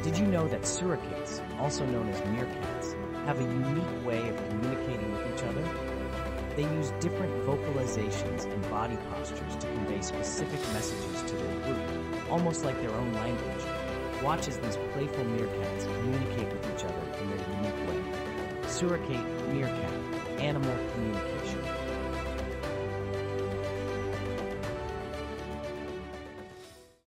Did you know that suricates, also known as meerkats, have a unique way of communicating with each other? They use different vocalizations and body postures to convey specific messages to their group, almost like their own language. Watch as these playful meerkats communicate with each other in their unique way. Suricate meerkat, animal communication.